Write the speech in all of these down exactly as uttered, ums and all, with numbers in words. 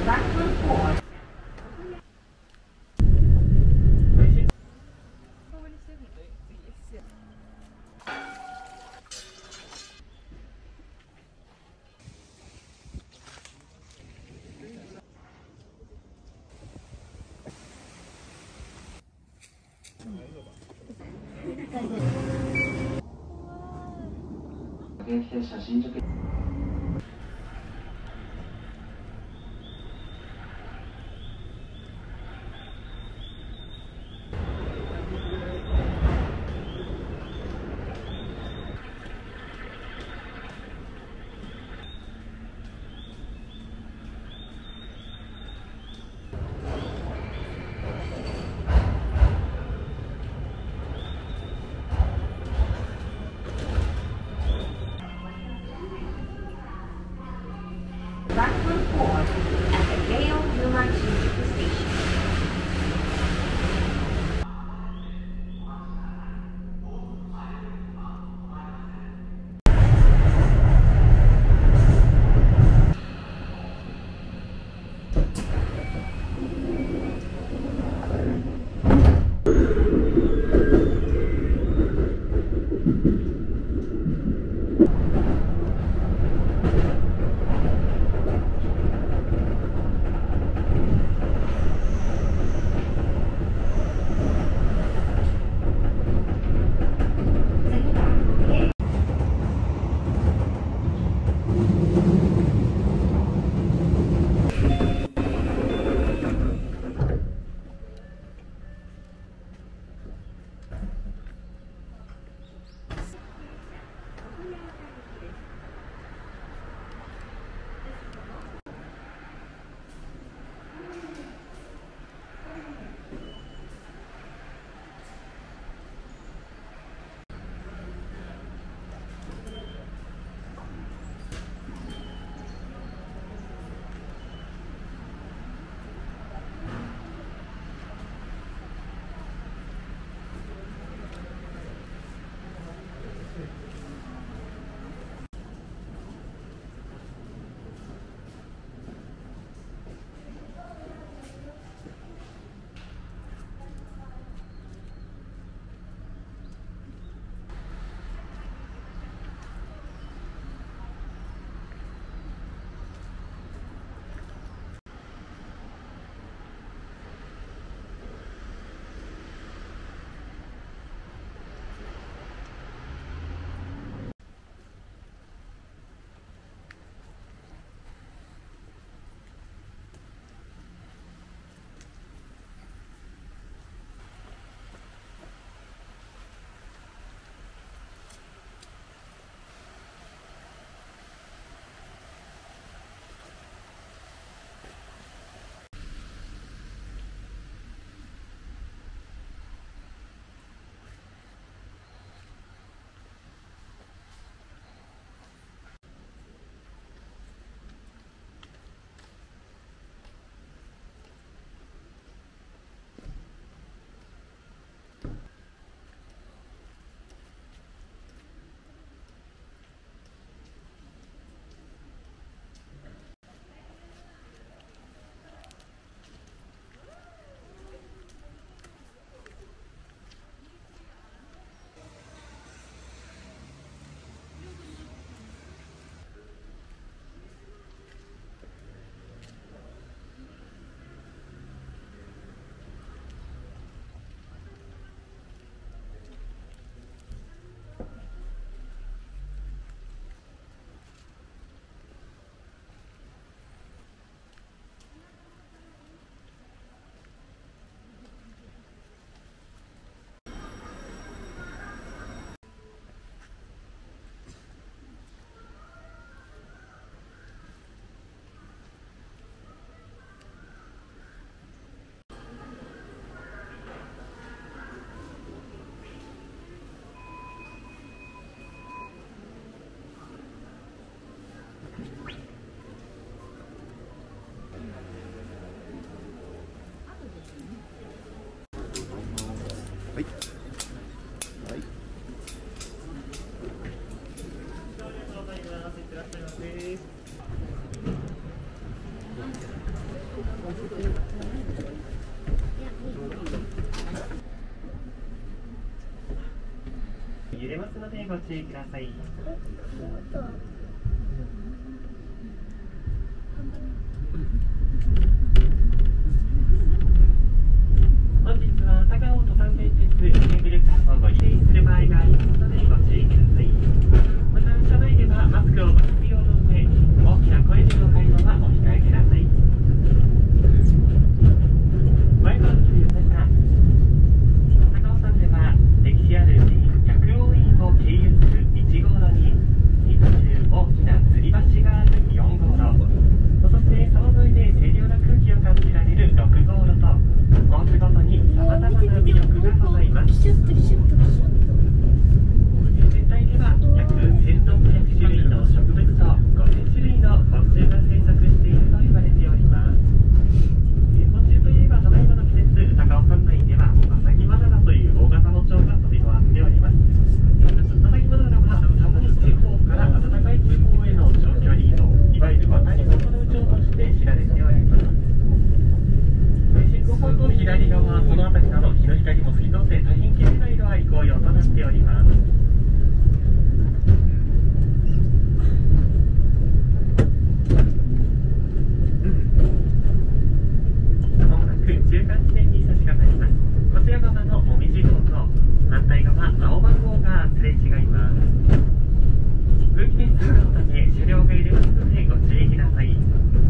各駅停車新宿。 揺れますのでご注意ください。本日は高尾登山電鉄ケーブルカーをご利用する場合がありますのでご注意ください。また車内ではマスクをマスク用の上、大きな声での会話はお控えください。前から来ていました高尾山では歴史ある寺院薬王院を経由するいち号路に日中大きな吊り橋があるよん号路、そしてその沿いで清涼な空気を感じられるろく号路とコースごとにさまざまな魅力がございます。全体では約せんろっぴゃく種類の植物とごせん種類の昆虫が生息していると言われております。昆虫といえばただいまの季節、高尾山内ではアサギマダラという大型の蝶が飛び回っております。アサギマダラは寒い地方から暖かい地方への長距離移動、いわゆる渡り鳥の蝶として知られております。進行方向左側、この辺りなど日の光も透き通って大変綺麗な色合い紅葉となっております。まもなく中間地点に差し掛かります。こちら側のもみじ号と反対側青番号がすれ違います。空気点数のため車両が揺れますのでご注意ください。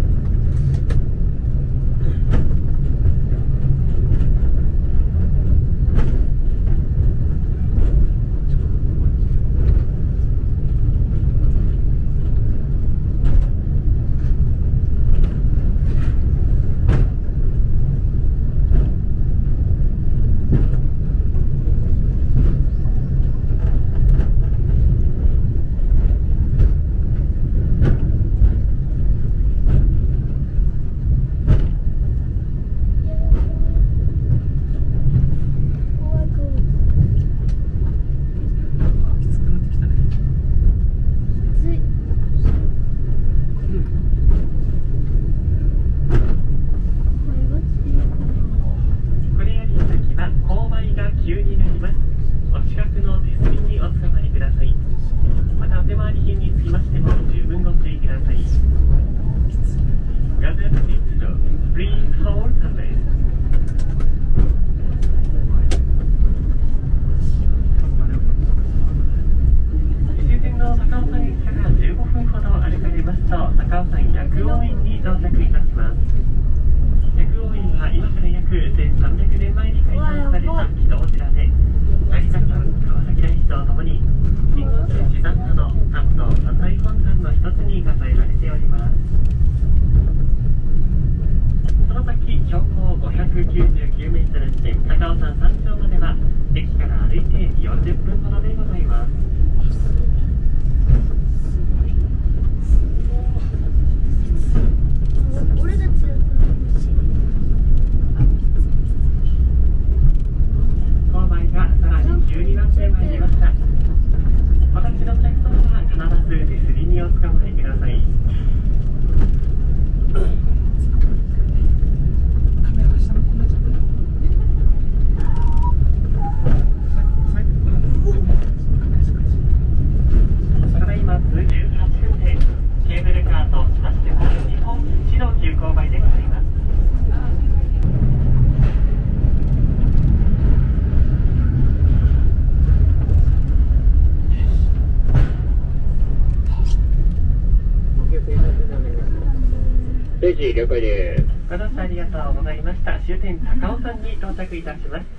了解です。ご乗車ありがとうございました。終点高尾山に到着いたします。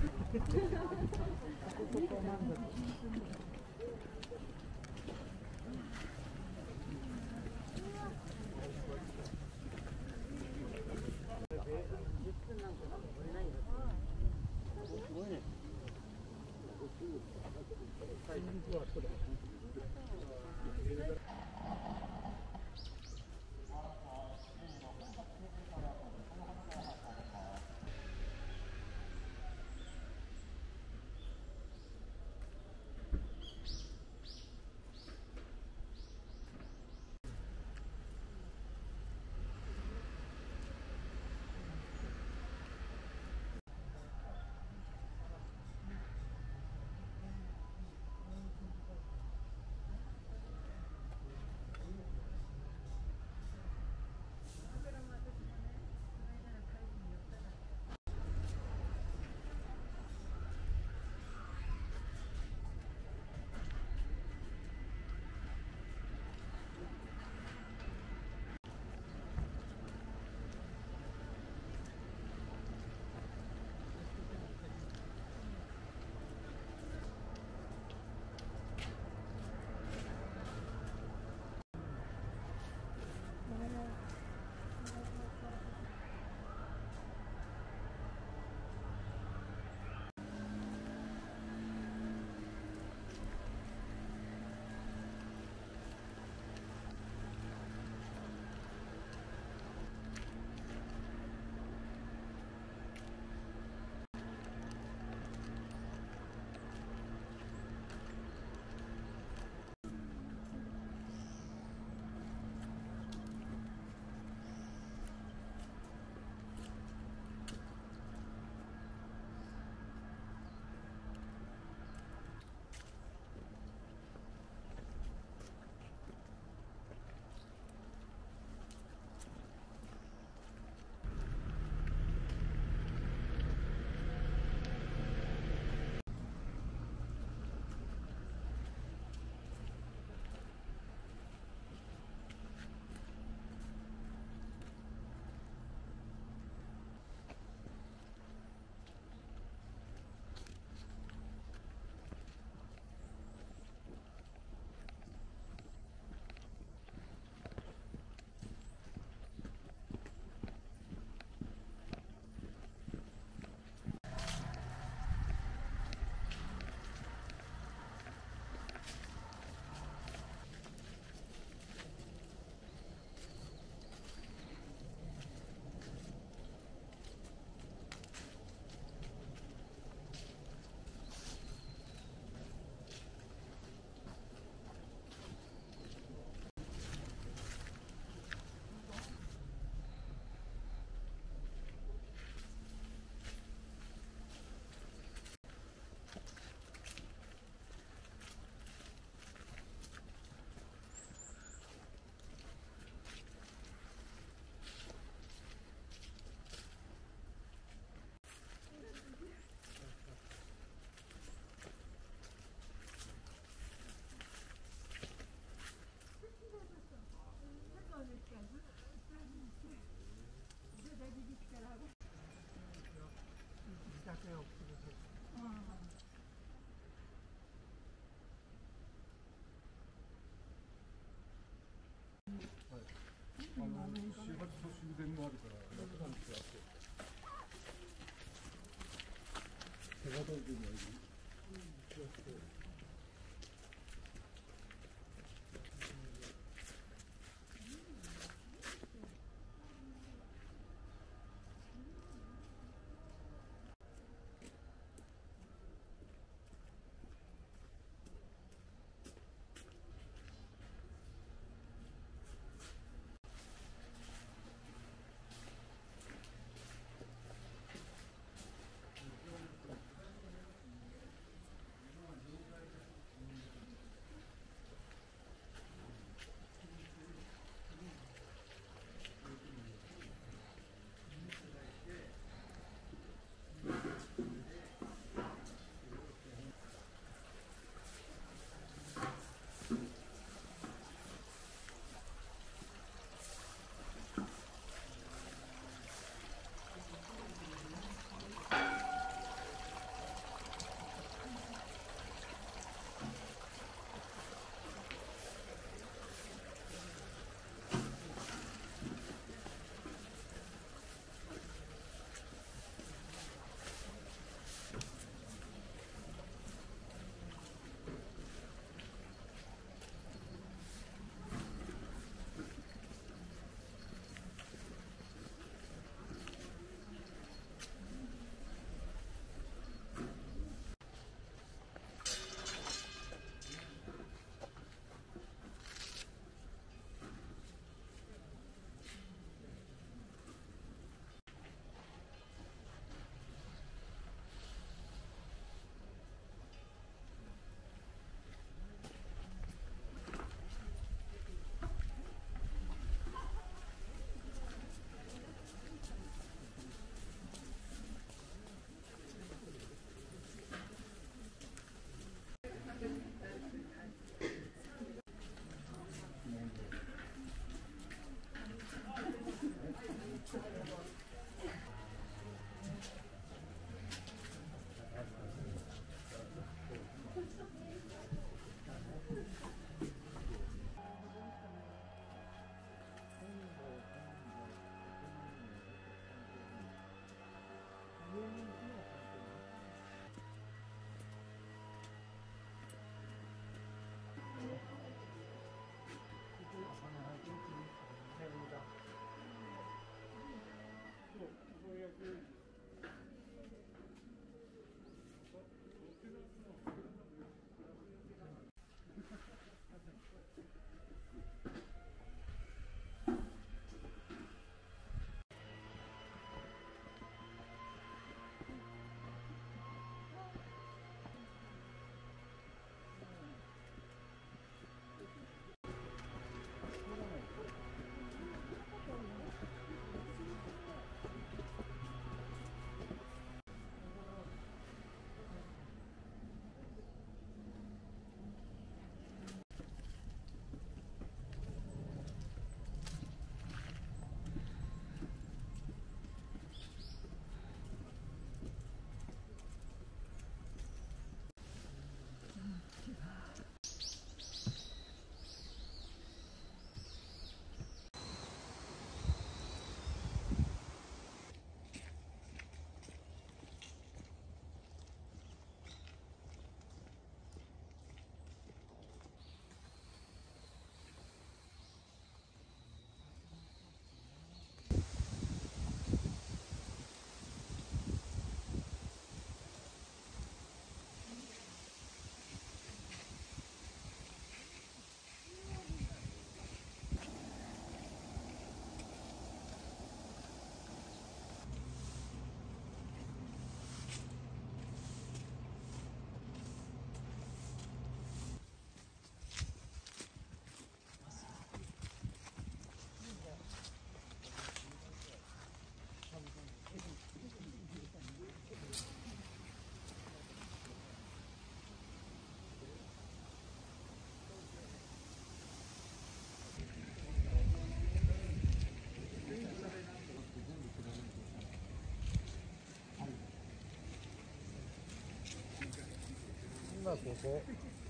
今ここ、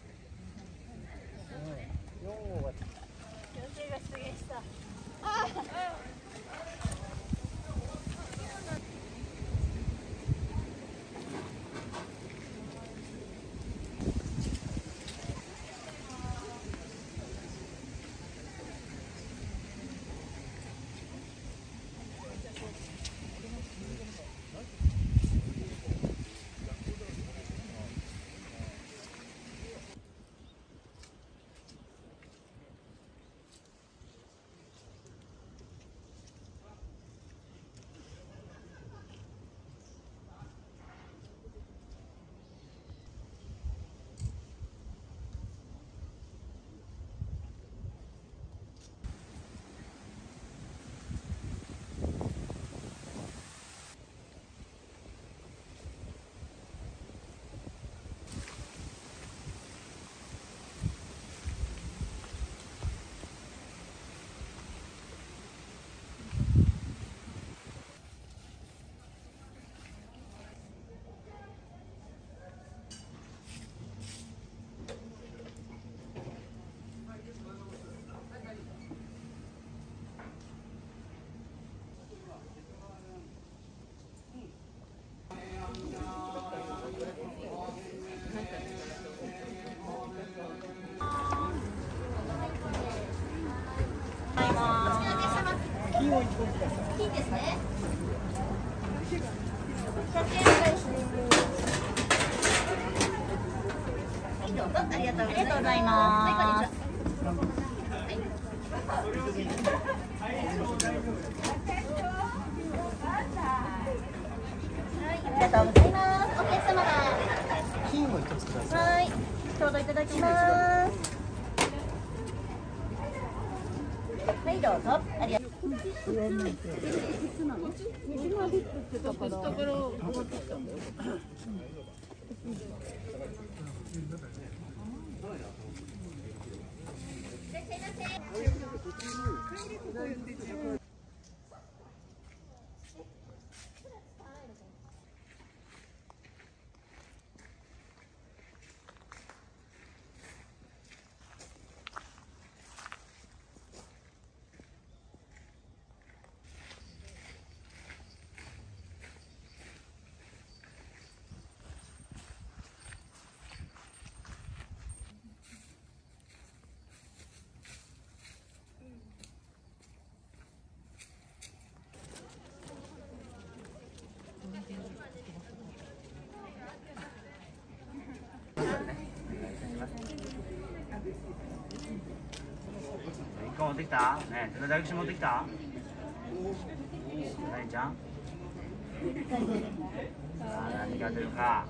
うん、よん号が女性が出現した。ああ。 金ですね。ひゃくえん返しです。はい、どうぞ。ありがとうございます。はい、ありがとうございます。お客様が金を一つください。 はい、ちょうどいただきます。はい、どうぞ。ありがとう。 一個持ってきた？ねえ、手の大吉持ってきた？何ちゃん？さあ、何が出るか。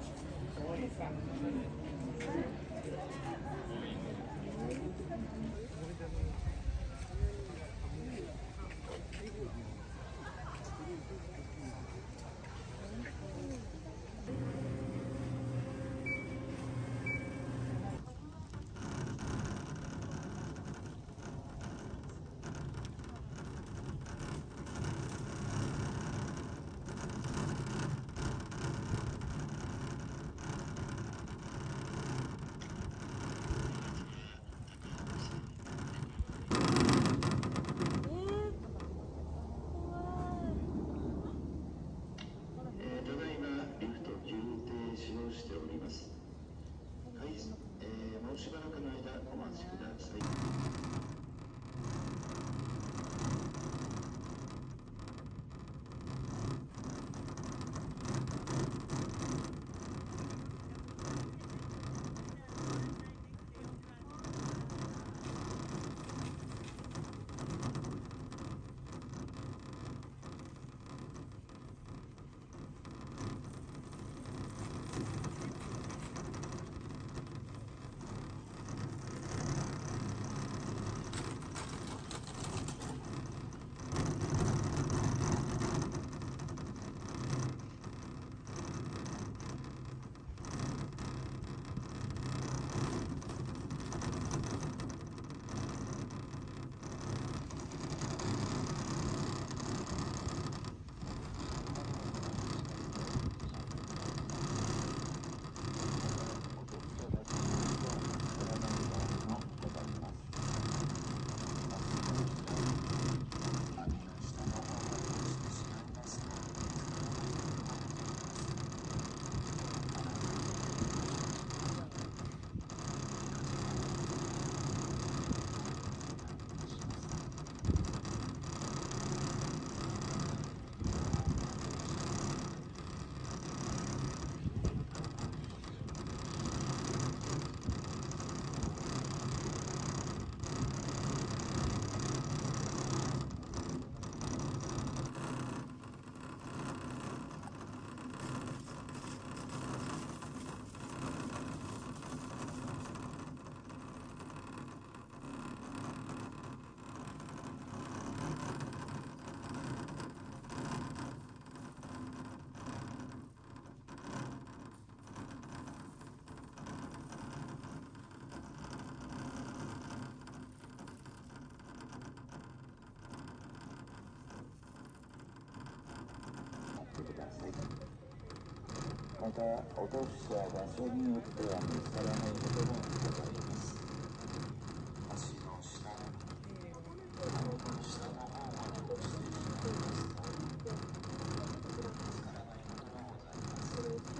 また、落とした場所によっては見つからないこともございます。足の下、顎の下の方まで落ちてしまいますと、見つからないこともございます。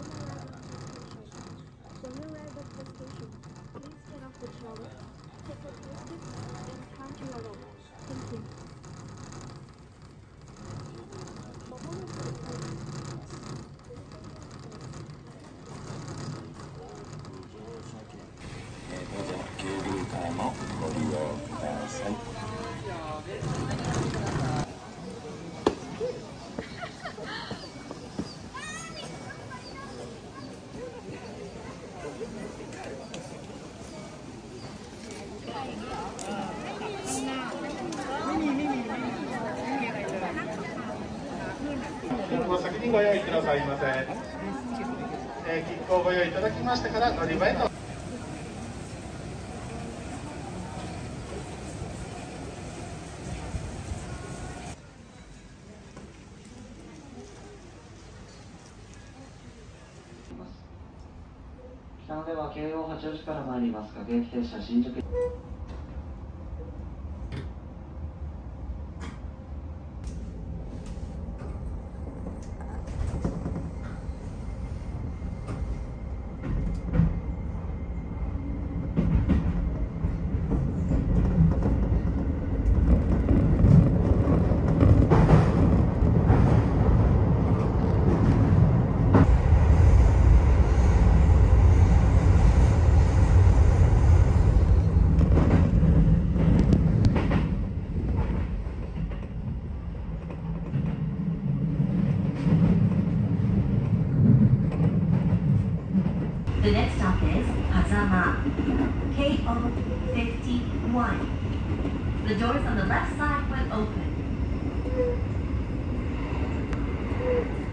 When you arrive at the station, please get off the trolley, take a tour and count your roll. Thank you. 切符を先にご用意くださいませ。えー、切符をご用意いただきましてから乗り場へと。 北の出は京王八王子から参ります各駅停車新宿。 The next stop is Hazama, Keio fifty-one. The doors on the left side will open.